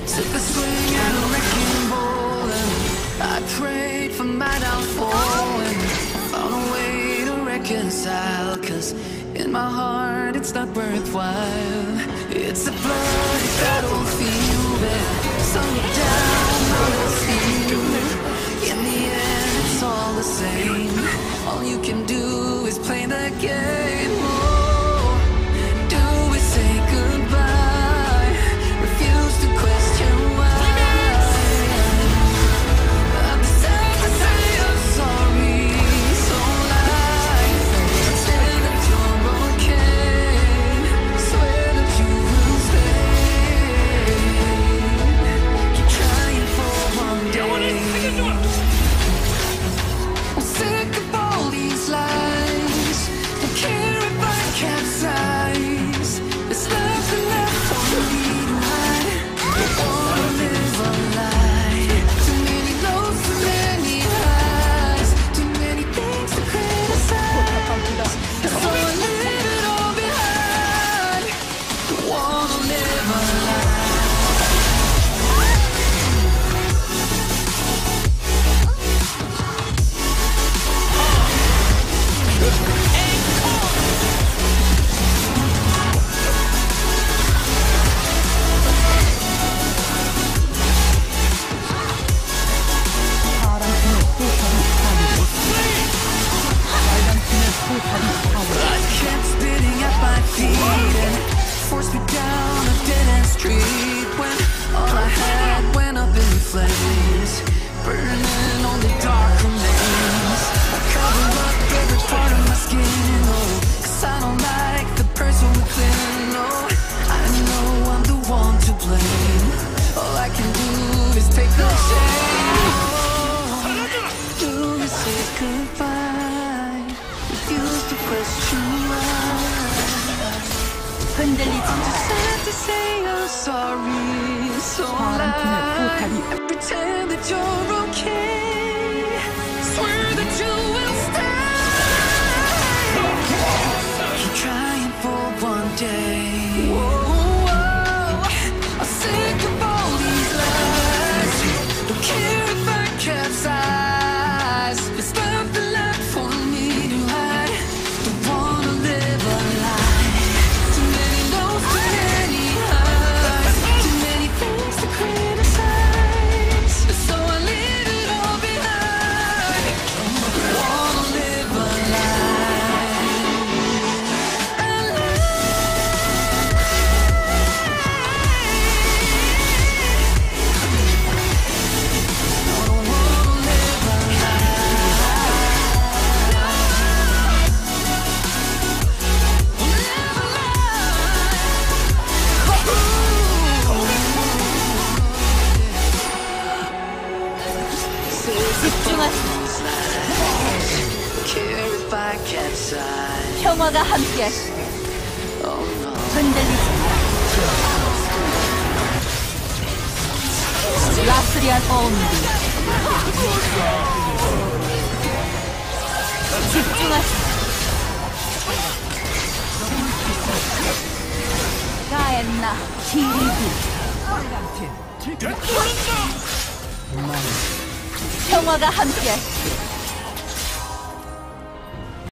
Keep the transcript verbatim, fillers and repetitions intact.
Took a swing at a wrecking ball and I prayed for my downfall and found a way to reconcile, cause in my heart it's not worthwhile. It's a bloody battlefield and some down on the field. In the end it's all the same. All you can do is play the game. Oh, do we say goodbye? Refuse to question why. I'm sad to say I'm sorry. So life, pretend that you're okay. Swear that you will stay. Keep trying for one day. I'm sick of all these lies. Don't care if I capsize. There's nothing left for me to hide. I wanna live a lie. Too many lows, too many highs. Too many things to criticize. So I leave it all behind. I wanna live a lie. Life kept spitting at my feet and forced me down a dead-end street when all I had went up in flames, burning only dark remains. I cover up every part of my skin, oh, cause I don't like the person within. Oh, I know I'm the one to blame. All I can do is take the shame. Oh, do we say goodbye? Refuse to question why. 흔들리지 마. Sad to say I'm sorry. So lie and pretend that you're okay. Swear that you will stay. Keep trying for one day. Whoa, whoa. I'm sick of all these lies. Don't care if I capsize. There's nothing left for me to hide. Don't wanna live a lie. Too many lows, too many highs. Too many things to criticize. So I leave it all behind. I wanna live a lie. A lie. I don't wanna live a care if I capsize. 평화가 함께하시. Oh no. 흔들리지 마. 라스리안 온디. 집중하시. 가엔나 기리기. 평화가 함께하시.